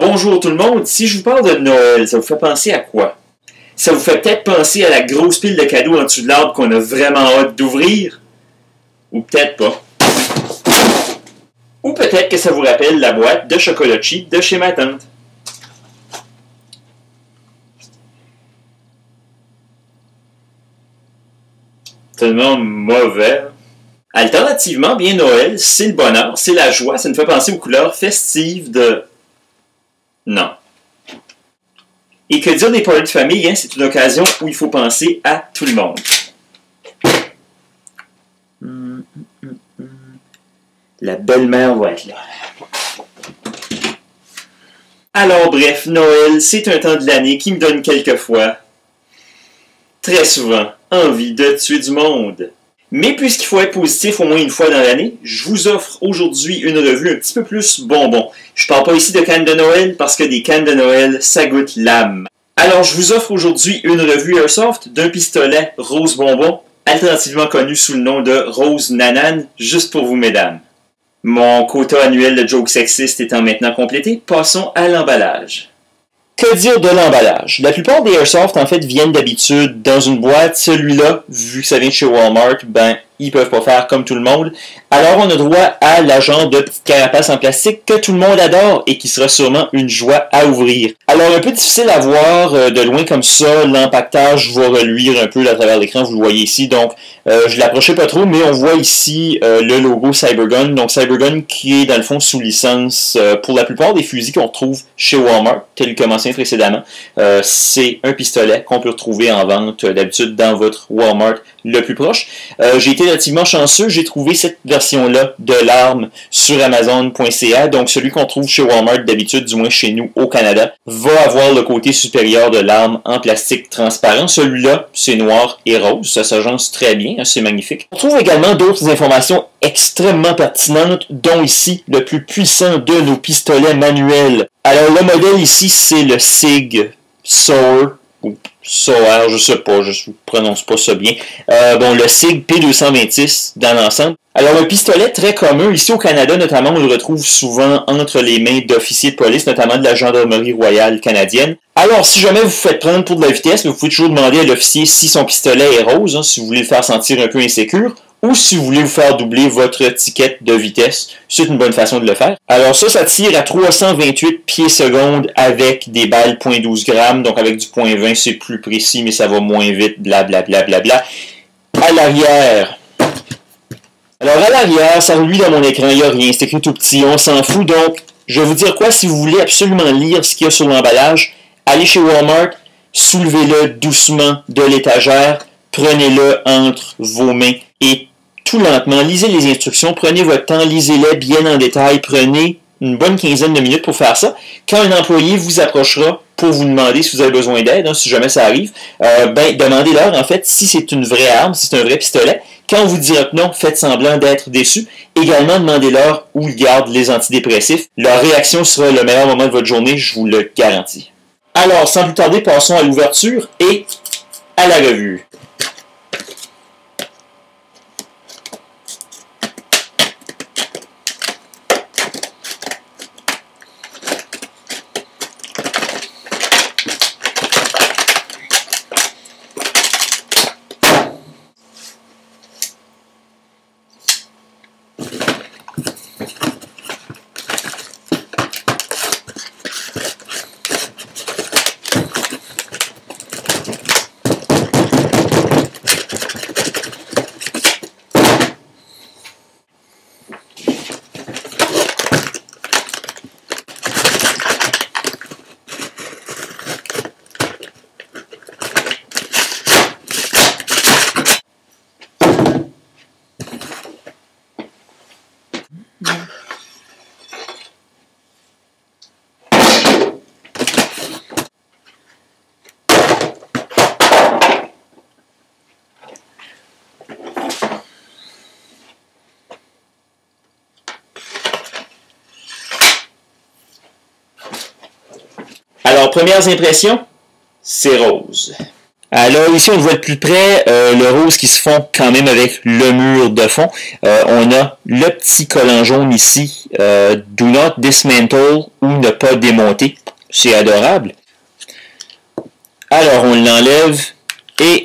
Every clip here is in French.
bonjour tout le monde. Si je vous parle de Noël, ça vous fait penser à quoi? Ça vous fait peut-être penser à la grosse pile de cadeaux en dessous de l'arbre qu'on a vraiment hâte d'ouvrir? Ou peut-être pas. Ou peut-être que ça vous rappelle la boîte de chocolat cheap de chez ma tante. Tellement mauvais. Alternativement, bien Noël, c'est le bonheur, c'est la joie, ça nous fait penser aux couleurs festives de... Non. Et que dire des parties de famille, hein, c'est une occasion où il faut penser à tout le monde. La belle-mère va être là. Alors bref, Noël, c'est un temps de l'année qui me donne quelquefois, très souvent, envie de tuer du monde. Mais puisqu'il faut être positif au moins une fois dans l'année, je vous offre aujourd'hui une revue un petit peu plus bonbon. Je parle pas ici de cannes de Noël parce que des cannes de Noël, ça goûte l'âme. Alors je vous offre aujourd'hui une revue Airsoft d'un pistolet rose bonbon, alternativement connu sous le nom de Rose Nanan, juste pour vous mesdames. Mon quota annuel de jokes sexistes étant maintenant complété, passons à l'emballage. Que dire de l'emballage? La plupart des Airsoft, en fait, viennent d'habitude dans une boîte. Celui-là, vu que ça vient de chez Walmart, ben, ils peuvent pas faire comme tout le monde. Alors, on a droit à la genre de petite carapace en plastique que tout le monde adore et qui sera sûrement une joie à ouvrir. Alors, un peu difficile à voir de loin comme ça. L'empaquetage va reluire un peu à travers l'écran, vous le voyez ici. Donc, je l'approchais pas trop, mais on voit ici le logo Cybergun. Donc, Cybergun qui est, dans le fond, sous licence pour la plupart des fusils qu'on retrouve chez Walmart, tel que mentionné précédemment. C'est un pistolet qu'on peut retrouver en vente d'habitude dans votre Walmart le plus proche. J'ai été relativement chanceux, j'ai trouvé cette version-là de l'arme sur Amazon.ca, donc celui qu'on trouve chez Walmart d'habitude, du moins chez nous au Canada, va avoir le côté supérieur de l'arme en plastique transparent. Celui-là, c'est noir et rose, ça s'agence très bien, hein, c'est magnifique. On trouve également d'autres informations extrêmement pertinentes, dont ici le plus puissant de nos pistolets manuels. Alors le modèle ici, c'est le SIG Sauer, ou Sauer, je sais pas, je ne prononce pas ça bien. Bon, le SIG P226 dans l'ensemble. Alors, un pistolet très commun, ici au Canada notamment, on le retrouve souvent entre les mains d'officiers de police, notamment de la Gendarmerie royale canadienne. Alors, si jamais vous vous faites prendre pour de la vitesse, vous pouvez toujours demander à l'officier si son pistolet est rose, hein, si vous voulez le faire sentir un peu insécure, ou si vous voulez vous faire doubler votre ticket de vitesse, c'est une bonne façon de le faire. Alors ça tire à 328 pieds secondes avec des balles .12 grammes, donc avec du .20 c'est plus précis, mais ça va moins vite, blablabla. À l'arrière, alors à l'arrière, ça reluit dans mon écran, il n'y a rien, c'est écrit tout petit, on s'en fout, donc je vais vous dire quoi, si vous voulez absolument lire ce qu'il y a sur l'emballage, allez chez Walmart, soulevez-le doucement de l'étagère, prenez-le entre vos mains et tout lentement, lisez les instructions, prenez votre temps, lisez-les bien en détail, prenez une bonne quinzaine de minutes pour faire ça. Quand un employé vous approchera pour vous demander si vous avez besoin d'aide, hein, si jamais ça arrive, demandez-leur en fait si c'est une vraie arme, si c'est un vrai pistolet. Quand on vous dira que non, faites semblant d'être déçu. Également, demandez-leur où ils gardent les antidépressifs. Leur réaction sera le meilleur moment de votre journée, je vous le garantis. Alors, sans plus tarder, passons à l'ouverture et à la revue. Alors, premières impressions, c'est rose. Alors ici, on le voit de plus près, le rose qui se fond quand même avec le mur de fond. On a le petit collant jaune ici, Do not dismantle ou ne pas démonter. C'est adorable. Alors on l'enlève et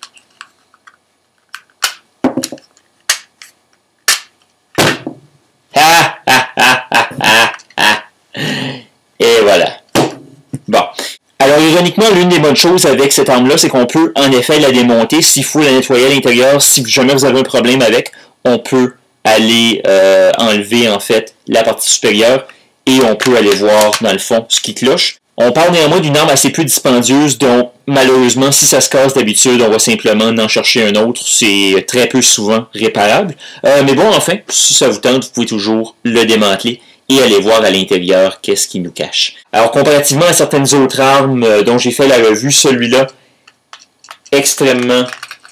et voilà. Bon. Alors, ironiquement, l'une des bonnes choses avec cette arme-là, c'est qu'on peut en effet la démonter. S'il faut la nettoyer à l'intérieur, si jamais vous avez un problème avec, on peut aller enlever en fait la partie supérieure et on peut aller voir dans le fond ce qui cloche. On parle néanmoins d'une arme assez peu dispendieuse, donc malheureusement, si ça se casse d'habitude, on va simplement en chercher un autre. C'est très peu souvent réparable. Mais bon, enfin, si ça vous tente, vous pouvez toujours le démanteler et aller voir à l'intérieur qu'est-ce qui nous cache. Alors, comparativement à certaines autres armes dont j'ai fait la revue, celui-là, extrêmement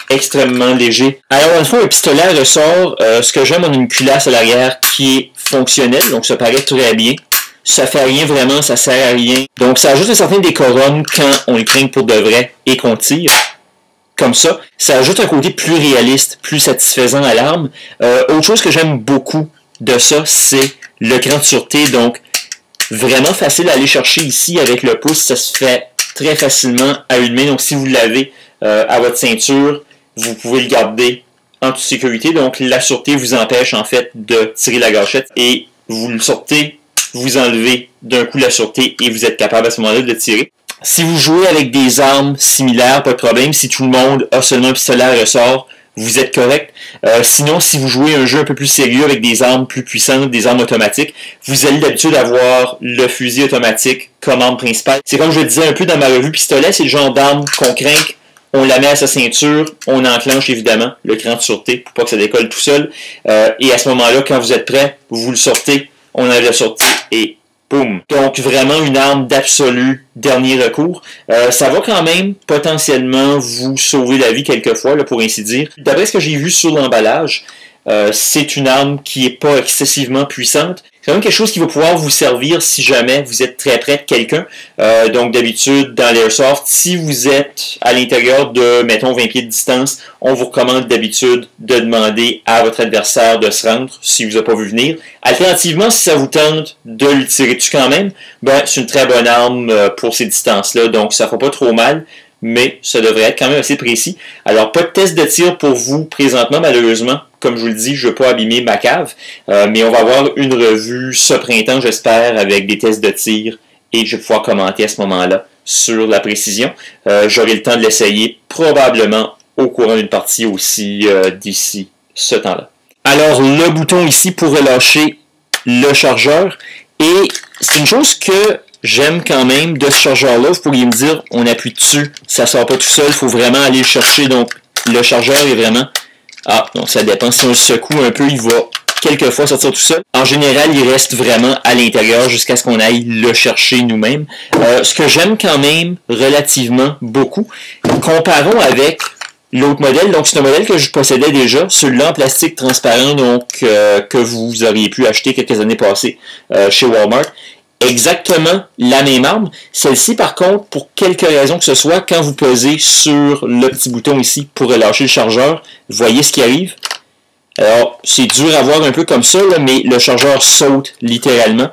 léger. Alors, dans le fond, un pistolet à ressort, ce que j'aime, on a une culasse à l'arrière qui est fonctionnelle, donc ça paraît très bien. Ça fait rien vraiment, ça sert à rien. Donc, ça ajoute un certain décorum quand on le craint pour de vrai et qu'on tire. Comme ça, ça ajoute un côté plus réaliste, plus satisfaisant à l'arme. Autre chose que j'aime beaucoup de ça, c'est le cran de sûreté. Donc, vraiment facile à aller chercher ici avec le pouce. Ça se fait très facilement à une main. Donc, si vous l'avez à votre ceinture, vous pouvez le garder en toute sécurité. Donc, la sûreté vous empêche en fait de tirer la gâchette et vous le sortez, vous enlevez d'un coup la sûreté et vous êtes capable à ce moment-là de tirer. Si vous jouez avec des armes similaires, pas de problème. Si tout le monde a seulement un pistolet à ressort, vous êtes correct. Sinon, si vous jouez un jeu un peu plus sérieux avec des armes plus puissantes, des armes automatiques, vous allez d'habitude avoir le fusil automatique comme arme principale. C'est comme je le disais un peu dans ma revue pistolet, c'est le genre d'arme qu'on craint, on la met à sa ceinture, on enclenche évidemment le cran de sûreté pour pas que ça décolle tout seul. Et à ce moment-là, quand vous êtes prêt, vous le sortez, on enlève la sortie et boum. Donc vraiment une arme d'absolu dernier recours. Ça va quand même potentiellement vous sauver la vie quelquefois, là, pour ainsi dire. D'après ce que j'ai vu sur l'emballage, c'est une arme qui n'est pas excessivement puissante. C'est quand même quelque chose qui va pouvoir vous servir si jamais vous êtes très près de quelqu'un. Donc d'habitude, dans l'airsoft, si vous êtes à l'intérieur de, mettons, 20 pieds de distance, on vous recommande d'habitude de demander à votre adversaire de se rendre si vous n'a pas vu venir. Alternativement, si ça vous tente de le tirer dessus quand même, ben, c'est une très bonne arme pour ces distances-là, donc ça ne fera pas trop mal, mais ça devrait être quand même assez précis. Alors, pas de test de tir pour vous présentement, malheureusement. Comme je vous le dis, je ne veux pas abîmer ma cave, mais on va avoir une revue ce printemps, j'espère, avec des tests de tir, et je vais pouvoir commenter à ce moment-là sur la précision. J'aurai le temps de l'essayer probablement au courant d'une partie aussi d'ici ce temps-là. Alors, le bouton ici pour relâcher le chargeur, et c'est une chose que j'aime quand même de ce chargeur-là. Vous pourriez me dire, on appuie dessus, ça ne sort pas tout seul, il faut vraiment aller le chercher, donc le chargeur est vraiment... Ah, donc ça dépend. Si on le secoue un peu, il va quelquefois sortir tout seul. En général, il reste vraiment à l'intérieur jusqu'à ce qu'on aille le chercher nous-mêmes. Ce que j'aime quand même relativement beaucoup, comparons avec l'autre modèle. Donc, c'est un modèle que je possédais déjà, celui-là en plastique transparent, donc que vous auriez pu acheter quelques années passées chez Walmart. Exactement la même arme. Celle-ci, par contre, pour quelque raison que ce soit, quand vous posez sur le petit bouton ici pour relâcher le chargeur, vous voyez ce qui arrive. Alors, c'est dur à voir un peu comme ça, là, mais le chargeur saute littéralement.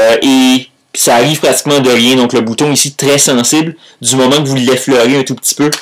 Et ça arrive pratiquement de rien. Donc, le bouton ici, très sensible. Du moment que vous l'effleurez un tout petit peu,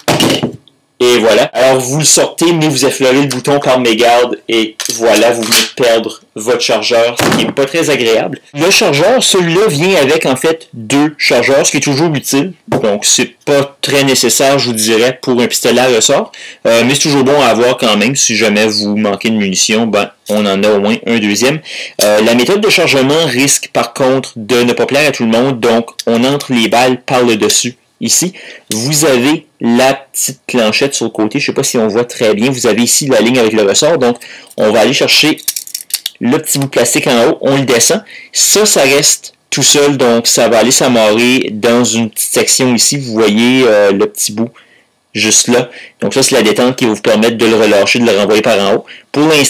et voilà. Alors, vous le sortez, mais vous effleurez le bouton par mégarde, et voilà, vous venez de perdre votre chargeur, ce qui n'est pas très agréable. Le chargeur, celui-là vient avec, en fait, 2 chargeurs, ce qui est toujours utile. Donc, c'est pas très nécessaire, je vous dirais, pour un pistolet à ressort. Mais c'est toujours bon à avoir quand même. Si jamais vous manquez de munitions, ben, on en a au moins un deuxième. La méthode de chargement risque, par contre, de ne pas plaire à tout le monde. Donc, on entre les balles par le dessus. Ici, vous avez la petite clanchette sur le côté. Je ne sais pas si on voit très bien. Vous avez ici la ligne avec le ressort. Donc, on va aller chercher le petit bout de plastique en haut. On le descend. Ça reste tout seul. Donc, ça va aller s'amarrer dans une petite section ici. Vous voyez le petit bout juste là. Donc, ça, c'est la détente qui va vous permettre de le relâcher, de le renvoyer par en haut. Pour l'instant,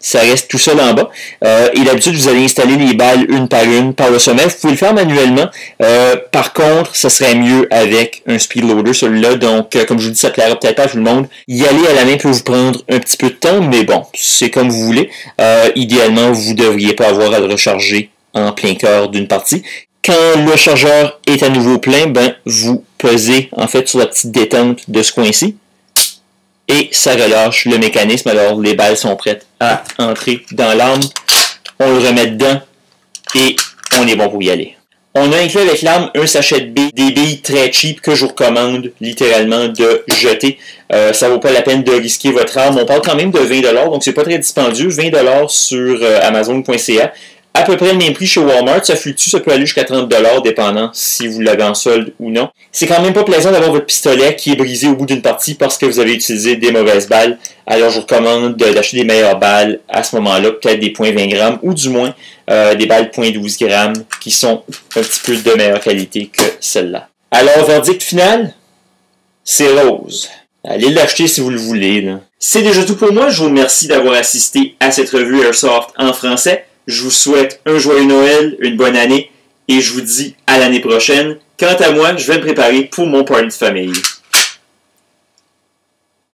ça reste tout seul en bas. Et d'habitude, vous allez installer les balles une par le sommet. Vous pouvez le faire manuellement. Par contre, ça serait mieux avec un speed loader, celui-là. Donc, comme je vous dis, ça plaira peut-être pas à tout le monde. Y aller à la main peut vous prendre un petit peu de temps, mais bon, c'est comme vous voulez. Idéalement, vous ne devriez pas avoir à le recharger en plein cœur d'une partie. Quand le chargeur est à nouveau plein, ben, vous pesez en fait sur la petite détente de ce coin-ci. Et ça relâche le mécanisme, alors les balles sont prêtes à entrer dans l'arme. On le remet dedans et on est bon pour y aller. On a inclus avec l'arme un sachet de billes, des billes très cheap que je vous recommande littéralement de jeter. Ça vaut pas la peine de risquer votre arme. On parle quand même de 20$, donc c'est pas très dispendieux. 20$ sur Amazon.ca. À peu près le même prix chez Walmart, ça fluctue, ça peut aller jusqu'à 30$, dépendant si vous l'avez en solde ou non. C'est quand même pas plaisant d'avoir votre pistolet qui est brisé au bout d'une partie parce que vous avez utilisé des mauvaises balles. Alors je vous recommande d'acheter des meilleures balles à ce moment-là, peut-être des points 20 grammes ou du moins des balles point 12 grammes qui sont un petit peu de meilleure qualité que celle-là. Alors, verdict final, c'est rose. Allez l'acheter si vous le voulez. C'est déjà tout pour moi. Je vous remercie d'avoir assisté à cette revue Airsoft en français. Je vous souhaite un joyeux Noël, une bonne année, et je vous dis à l'année prochaine. Quant à moi, je vais me préparer pour mon party de famille.